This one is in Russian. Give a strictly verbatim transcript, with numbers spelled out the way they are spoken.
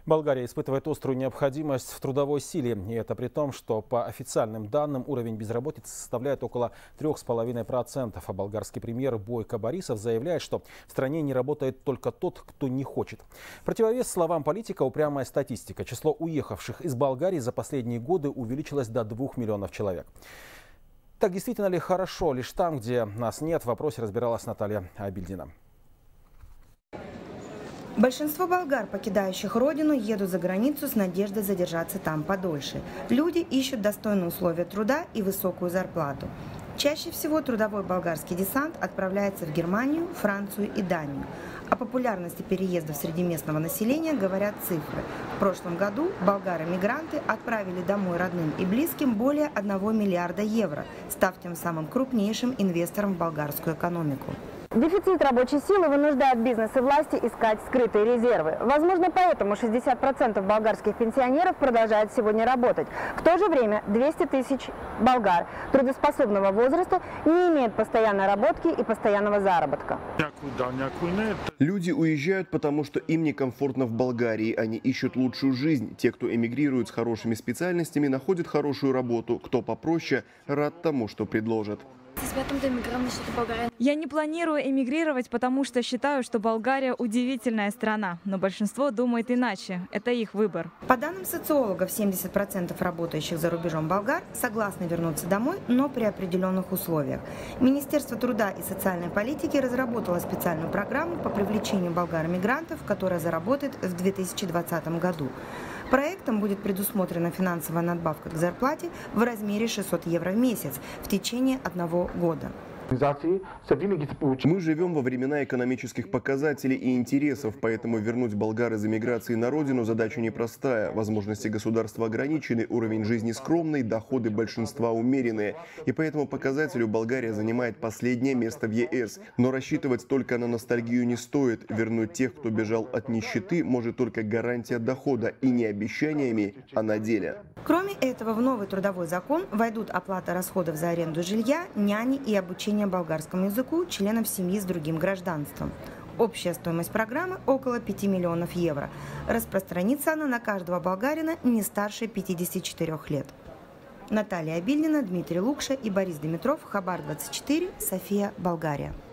Болгария испытывает острую необходимость в трудовой силе. И это при том, что по официальным данным уровень безработицы составляет около трёх с половиной процентов. А болгарский премьер Бойко Борисов заявляет, что в стране не работает только тот, кто не хочет. В противовес словам политика упрямая статистика. Число уехавших из Болгарии за последние годы увеличилось до двух миллионов человек. Так действительно ли хорошо лишь там, где нас нет? В вопросе разбиралась Наталья Абильдина. Большинство болгар, покидающих родину, едут за границу с надеждой задержаться там подольше. Люди ищут достойные условия труда и высокую зарплату. Чаще всего трудовой болгарский десант отправляется в Германию, Францию и Данию. О популярности переездов среди местного населения говорят цифры. В прошлом году болгары-мигранты отправили домой родным и близким более одного миллиарда евро, став тем самым крупнейшим инвестором в болгарскую экономику. Дефицит рабочей силы вынуждает бизнес и власти искать скрытые резервы. Возможно, поэтому шестьдесят процентов болгарских пенсионеров продолжают сегодня работать. В то же время двести тысяч болгар трудоспособного возраста не имеют постоянной работки и постоянного заработка. Люди уезжают, потому что им некомфортно в Болгарии. Они ищут лучшую жизнь. Те, кто эмигрирует с хорошими специальностями, находят хорошую работу. Кто попроще, рад тому, что предложат. Я не планирую эмигрировать, потому что считаю, что Болгария удивительная страна. Но большинство думает иначе. Это их выбор. По данным социологов, семьдесят процентов работающих за рубежом болгар согласны вернуться домой, но при определенных условиях. Министерство труда и социальной политики разработало специальную программу по привлечению болгар-мигрантов, которая заработает в две тысячи двадцатом году. Проектом будет предусмотрена финансовая надбавка к зарплате в размере шестьсот евро в месяц в течение одного года. Мы живем во времена экономических показателей и интересов, поэтому вернуть болгар из эмиграции на родину задача непростая. Возможности государства ограничены, уровень жизни скромный, доходы большинства умеренные. И по этому показателю Болгария занимает последнее место в е эс. Но рассчитывать только на ностальгию не стоит. Вернуть тех, кто бежал от нищеты, может только гарантия дохода. И не обещаниями, а на деле. Кроме этого, в новый трудовой закон войдут оплата расходов за аренду жилья, няни и обучение болгарскому языку членов семьи с другим гражданством. Общая стоимость программы около пяти миллионов евро. Распространится она на каждого болгарина не старше пятидесяти четырёх лет. Наталья Абильдина, Дмитрий Лукша и Борис Димитров. Хабар двадцать четыре. София, Болгария.